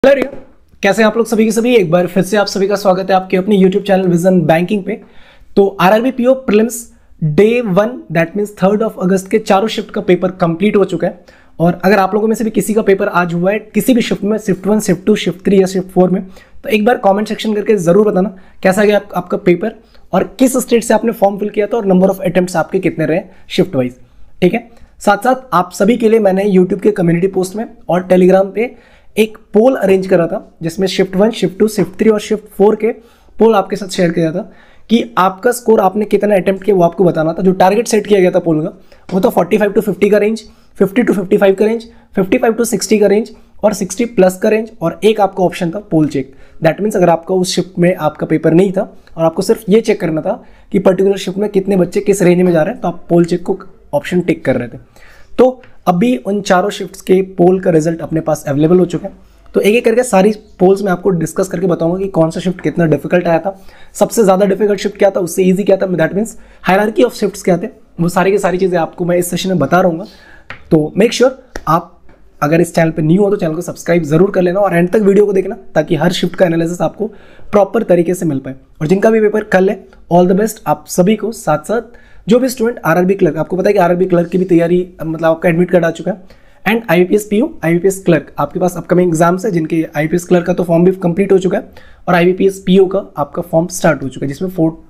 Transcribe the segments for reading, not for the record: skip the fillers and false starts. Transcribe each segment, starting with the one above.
Hello रिया, कैसे हैं आप लोग सभी के सभी। एक बार फिर से आप सभी का स्वागत है आपके अपने यूट्यूब चैनल विजन बैंकिंग पे। तो RRB PO prelims day 1 that means 3 अगस्त के चारों शिफ्ट का पेपर कंप्लीट हो चुका है। और अगर आप लोगों में से भी किसी का पेपर आज हुआ है किसी भी शिफ्ट में, शिफ्ट 1, शिफ्ट 2, शिफ्ट 3 या शिफ्ट 4 में, तो एक बार कॉमेंट सेक्शन करके जरूर बताना कैसा गया आपका पेपर और किस स्टेट से आपने फॉर्म फिल किया था और नंबर ऑफ अटेम्प्ट्स आपके कितने रहे शिफ्ट वाइज। ठीक है, साथ साथ आप सभी के लिए मैंने यूट्यूब के कम्युनिटी पोस्ट में और टेलीग्राम पे एक पोल अरेंज करा था जिसमें शिफ्ट 1, शिफ्ट 2, शिफ्ट 3 और शिफ्ट 4 के पोल आपके साथ शेयर किया था कि आपका स्कोर आपने कितना अटेम्प्ट किया वो आपको बताना था। जो टारगेट सेट किया गया था पोल का वो था 45 टू 50 का रेंज, 50 टू 55 का रेंज, 55 टू 60 का रेंज और 60 प्लस का रेंज। और एक आपका ऑप्शन था पोल चेक। दैट मीन्स अगर आपका उस शिफ्ट में आपका पेपर नहीं था और आपको सिर्फ ये चेक करना था कि पर्टिकुलर शिफ्ट में कितने बच्चे किस रेंज में जा रहे हैं, तो आप पोल चेक को ऑप्शन टिक कर रहे थे। तो अभी उन चारों शिफ्ट्स के पोल का रिजल्ट अपने पास अवेलेबल हो चुका है। तो एक एक करके सारी पोल्स में आपको डिस्कस करके बताऊंगा कि कौन सा शिफ्ट कितना डिफिकल्ट आया था, सबसे ज़्यादा डिफिकल्ट शिफ्ट क्या था, उससे इजी क्या था, that means hierarchy of shifts क्या थे, वो सारी की सारी चीज़ें आपको मैं इस सेशन में बता रहूँगा। तो मेक श्योर आप अगर इस चैनल पर न्यू हो तो चैनल को सब्सक्राइब जरूर कर लेना और एंड तक वीडियो को देखना ताकि हर शिफ्ट का एनालिसिस आपको प्रॉपर तरीके से मिल पाए। और जिनका भी पेपर कल है, ऑल द बेस्ट आप सभी को। साथ साथ जो भी स्टूडेंट आरआरबी क्लर्क, आपको पता है कि आरआरबी क्लर्क की भी तैयारी मतलब आपका एडमिट कार्ड आ चुका है, and IBPS PO, IBPS clerk आपके पास अपकमिंग एग्जाम्स है जिनके आईबीपीएस क्लर्क का तो फॉर्म भी कंप्लीट हो चुका है और आईबीपीएस पीओ का आपका फॉर्म स्टार्ट हो चुका है जिसमें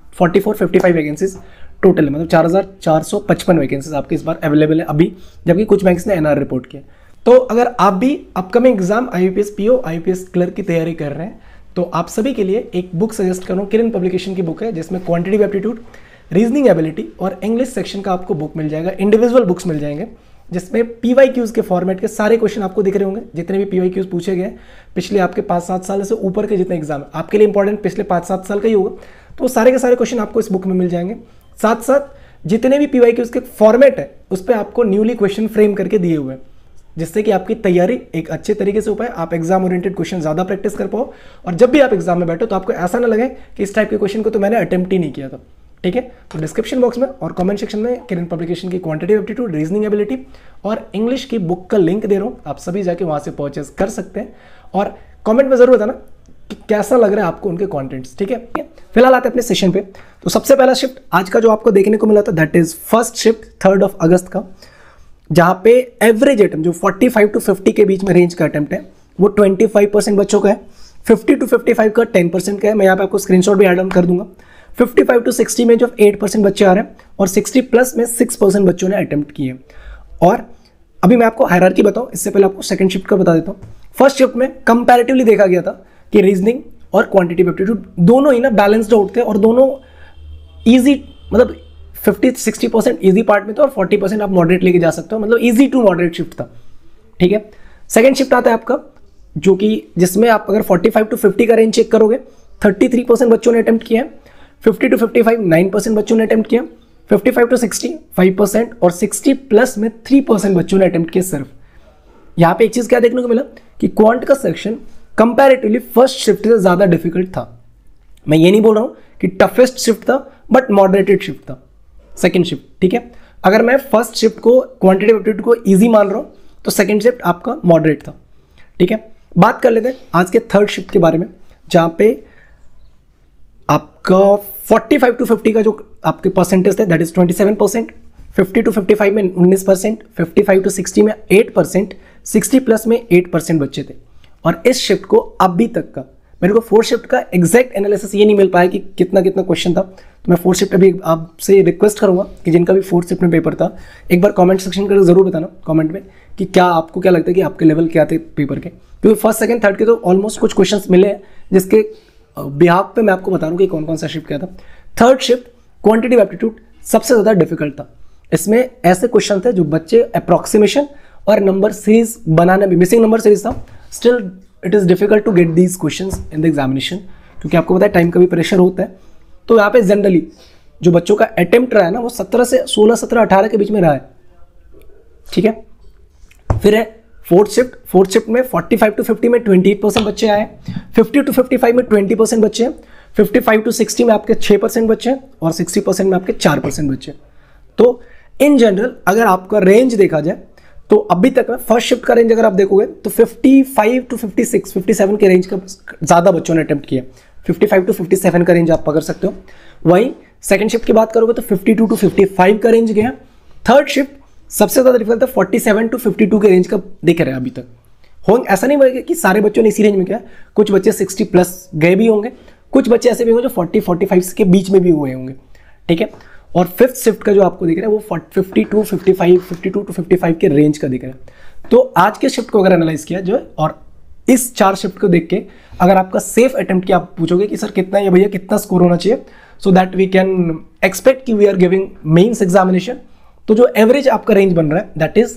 4455 वैकेंसीज टोटल है, मतलब 4455 वैकेंसीज आपके इस बार अवेलेबल है अभी, जबकि कुछ बैंक्स ने एनआर रिपोर्ट किया। तो अगर आप भी upcoming exam IBPS PO, IBPS clerk की तैयारी कर रहे हैं तो आप सभी के लिए एक बुक सजेस्ट कर रहा हूँ। किरण पब्लिकेशन की बुक है जिसमें क्वांटिटेटिव एप्टीट्यूड, रीजनिंग एबिलिटी और इंग्लिश सेक्शन का आपको बुक मिल जाएगा। इंडिविजुअल बुक्स मिल जाएंगे जिसमें पीवाईक्यूज के फॉर्मेट के सारे क्वेश्चन आपको दिख रहे होंगे। जितने भी पीवाईक्यूज पूछे गए पिछले आपके 5-7 साल से ऊपर के जितने एग्जाम आपके लिए इंपॉर्टेंट पिछले 5-7 साल का ही होगा, तो वो सारे के सारे क्वेश्चन आपको इस बुक में मिल जाएंगे। साथ साथ जितने भी पीवाईक्यूज के फॉर्मेट है उस पर आपको न्यूली क्वेश्चन फ्रेम करके दिए हुए हैं जिससे कि आपकी तैयारी एक अच्छे तरीके से हो पाए, आप एग्जाम ओरिएंटेड क्वेश्चन ज़्यादा प्रैक्टिस कर पाओ और जब भी आप एग्जाम में बैठो तो आपको ऐसा ना लगे कि इस टाइप के क्वेश्चन को तो मैंने अटेम्प्ट ही नहीं किया था। ठीक है, तो डिस्क्रिप्शन बॉक्स में और कमेंट सेक्शन में किरण पब्लिकेशन की क्वांटिटेटिव एप्टीट्यूड, रीजनिंग एबिलिटी और इंग्लिश की बुक का लिंक दे रहा हूँ, आप सभी जाके वहाँ से परचेज कर सकते हैं और कमेंट में जरूर बताना कि कैसा लग रहा है आपको उनके कंटेंट्स। ठीक है, फिलहाल आते हैं अपने सेशन पे। तो सबसे पहला शिफ्ट आज का जो आपको देखने को मिला था दैट इज फर्स्ट शिफ्ट 3 अगस्त का, जहाँ पे एवरेज अटेम्प्ट जो 45 टू 50 के बीच में रेंज का अटेम्प्ट है वो 25% बच्चों का है, 50 टू 55 का 10% का है। मैं यहाँ पे आपको स्क्रीनशॉट भी ऐड ऑन कर दूंगा। 55 टू 60 में जो 8% बच्चे आ रहे हैं और 60 प्लस में 6% बच्चों ने अटेम्प्ट किए। और अभी मैं आपको हायरार्की बताऊं, इससे पहले आपको सेकंड शिफ्ट का बता देता हूं। फर्स्ट शिफ्ट में कंपैरेटिवली देखा गया था कि रीजनिंग और क्वांटिटेटिव एप्टीट्यूड दोनों ही ना बैलेंस्ड आउट थे और दोनों ईजी, मतलब 50-60% ईजी पार्ट में था और 40% आप मॉडरेट लेके जा सकते हो, मतलब ईजी टू मॉडरेट शिफ्ट था। ठीक है, सेकंड शिफ्ट आता है आपका जो कि जिसमें आप अगर 45 टू 50 का रेंज चेक करोगे 33% बच्चों ने अटेम्प्ट किया है, 50 टू 55 9% बच्चों ने अटेम्प्ट किया, 55 टू 60 5% और 60 प्लस में 3% बच्चों ने अटेम्प्ट किया सिर्फ। यहाँ पे एक चीज क्या देखने को मिला कि क्वांट का सेक्शन कंपैरेटिवली फर्स्ट शिफ्ट से ज्यादा डिफिकल्ट था। मैं ये नहीं बोल रहा हूँ कि टफेस्ट शिफ्ट था, बट मॉडरेटेड शिफ्ट था सेकेंड शिफ्ट। ठीक है, अगर मैं फर्स्ट शिफ्ट को क्वांटिटेटिव एप्टीट्यूड को ईजी मान रहा हूँ तो सेकेंड शिफ्ट आपका मॉडरेट था। ठीक है, बात कर लेते हैं आज के थर्ड शिफ्ट के बारे में, जहाँ पे आपका 45 टू 50 का जो आपके परसेंटेज थे दैट इज 27%, 50 टू 55 में 19%, 55 टू 60 में 8%, 60 प्लस में 8% बच्चे थे। और इस शिफ्ट को अभी तक का मेरे को फोर्थ शिफ्ट का एग्जैक्ट एनालिसिस ये नहीं मिल पाया कि कितना कितना क्वेश्चन था, तो मैं फोर्थ शिफ्ट अभी आपसे रिक्वेस्ट करूंगा कि जिनका भी फोर्थ शिफ्ट में पेपर था एक बार कमेंट सेक्शन करके जरूर बताना कमेंट में कि क्या आपको क्या लगता है कि आपके लेवल क्या थे पेपर के, क्योंकि फर्स्ट सेकंड थर्ड के तो ऑलमोस्ट कुछ क्वेश्चंस मिले हैं जिसके बिहाफ पे मैं आपको बता दूं कि कौन कौन सा शिफ्ट क्या था। थर्ड शिफ्ट क्वांटिटेटिव एप्टीट्यूड सबसे ज़्यादा डिफिकल्ट था। इसमें ऐसे क्वेश्चन थे जो बच्चे अप्रॉक्सीमेशन और नंबर सीरीज बनाने में, मिसिंग नंबर सीरीज था, still it is difficult to get these questions in the examination, क्योंकि आपको पता है टाइम का भी प्रेशर होता है। तो यहाँ पे जनरली जो बच्चों का अटेम्प्ट रहा है ना वो 17 से 16, 17, 18 के बीच में रहा है। ठीक है, फिर है फोर्थ शिफ्ट में 45 टू 50 में 28% बच्चे आए, 50 टू 55 में 20% बच्चे हैं, 55 टू 60 में आपके 6% बच्चे हैं और 60% में आपके 4% बच्चे हैं। तो इन जनरल अगर आपका रेंज देखा जाए तो अभी तक में फर्स्ट शिफ्ट का रेंज अगर आप देखोगे तो 55 टू 56, 57 के रेंज का ज़्यादा बच्चों ने अटेम्प्ट किया। 55 टू 57 का रेंज आप पकड़ सकते हो। वहीं सेकंड शिफ्ट की बात करोगे तो 52 टू 55 का रेंज गया। थर्ड शिफ्ट सबसे ज़्यादा डिफिकल्ट था, 47 टू 52 के रेंज का दिख रहा है अभी तक। होंगे ऐसा नहीं होगा कि सारे बच्चों ने इसी रेंज में किया, कुछ बच्चे 60 प्लस गए भी होंगे, कुछ बच्चे ऐसे भी होंगे जो 40-45 के बीच में भी हुए होंगे, ठीक है। और फिफ्थ शिफ्ट का जो आपको दिख रहा है वो 52 टू 55 के रेंज का दिख रहा है। तो आज के शिफ्ट को अगर एनालाइज किया जो है, और इस 4 शिफ्ट को देख के अगर आपका सेफ अटेम्प्ट किया, आप पूछोगे कि सर कितना, ये भैया कितना स्कोर होना चाहिए, so that we can expect कि we are giving mains examination. तो जो एवरेज आपका रेंज बन रहा है दैट इज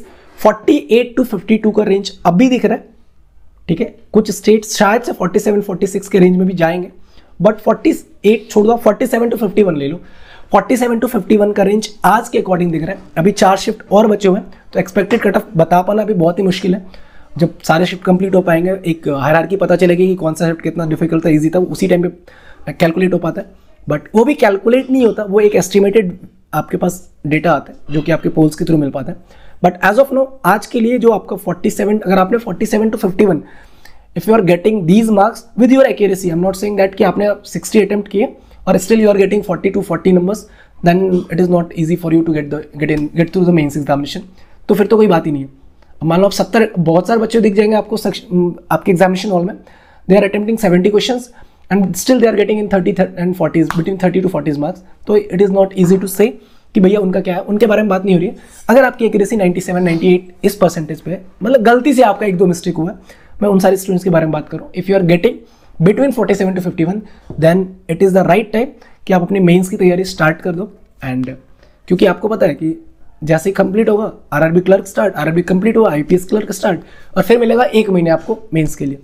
48 टू 52 का रेंज अभी दिख रहा है, ठीक है। कुछ स्टेट्स शायद से 47-46 के रेंज में भी जाएंगे, बट 48 छोड़ दो, 47 टू 51 ले लो। 47 टू 51 का रेंज आज के अकॉर्डिंग दिख रहा है। अभी 4 शिफ्ट और बचे हुए हैं, तो एक्सपेक्टेड कट ऑफ बता पाना अभी बहुत ही मुश्किल है। जब सारे शिफ्ट कंप्लीट हो पाएंगे, एक हायरार्की पता चलेगी कि कौन सा शिफ्ट कितना डिफिकल्ट था, ईजी था, उसी टाइम पे कैलकुलेट हो पाता है। बट वो भी कैलकुलेट नहीं होता, वो एक एस्टिमेटेड आपके पास डेटा आता है जो कि आपके पोल्स के थ्रू मिल पाता है। बट एज ऑफ नो आज के लिए जो आपका 47, अगर आपने 47 to 51 if you are getting these marks with your accuracy, I am not saying that कि आपने 60 अटेम्प्ट किए और still you are getting 40 to 40 numbers, then it is not easy for you to get through the mains examination. तो फिर तो कोई बात ही नहीं है। मान लो आप 70, बहुत सारे बच्चे दिख जाएंगे आपको आपके एग्जामिनेशन हॉल में, they are attempting 70 questions and still they are getting in 30 and 40, between 30 to 40 marks. तो it is not easy to say कि भैया उनका क्या है, उनके बारे में बात नहीं हो रही है। अगर आपकी एक्यूरेसी 97-98 इस परसेंटेज पे है, मतलब गलती से आपका 1-2 मिस्टेक हुआ है, मैं उन सारे स्टूडेंट्स के बारे में बात करूँ। If you are getting between 47 to 51 then it is the right time कि आप अपनी मेंस की तैयारी स्टार्ट कर दो। एंड क्योंकि आपको पता है कि जैसे ही कंप्लीट होगा RRB clerk start, RRB complete हुआ आईपीएस क्लर्क स्टार्ट, और फिर मिलेगा 1 महीने आपको मेंस के लिए।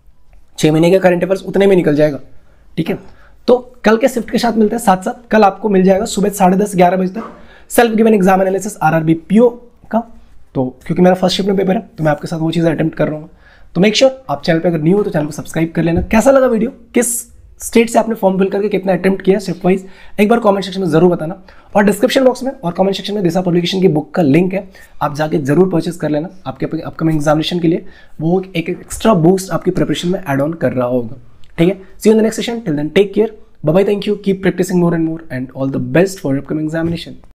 6 महीने का करंट अफेयर्स उतने में निकल जाएगा, ठीक है। तो कल के शिफ्ट के साथ मिलते हैं, साथ साथ कल आपको मिल जाएगा सुबह 10:30-11 बजे तक self given exam analysis RRB PO का। तो क्योंकि मेरा फर्स्ट शिफ्ट में पेपर है तो मैं आपके साथ वो चीज़ें अटेम्प्ट कर रहा हूँ। तो मेक श्योर आप चैनल पे अगर न्यू हो तो चैनल को सब्सक्राइब कर लेना। कैसा लगा वीडियो, किस स्टेट से आपने फॉर्म फिल करके कितना अटेम्प्ट किया शिफ्ट वाइज, एक बार कमेंट सेक्शन में जरूर बताना। और डिस्क्रिप्शन बॉक्स में और कमेंट सेक्शन में दिशा पब्लिकेशन की बुक का लिंक है, आप जाके जरूर परचेज कर लेना आपके अपकमिंग एग्जामिनेशन के लिए। वो एक एक्स्ट्रा बूस्ट आपकी प्रिपरेशन में एड ऑन कर रहा होगा, ठीक है। See you in the next session, till then take care, bye bye, thank you, keep practising more and more, and all the best for upcoming examination.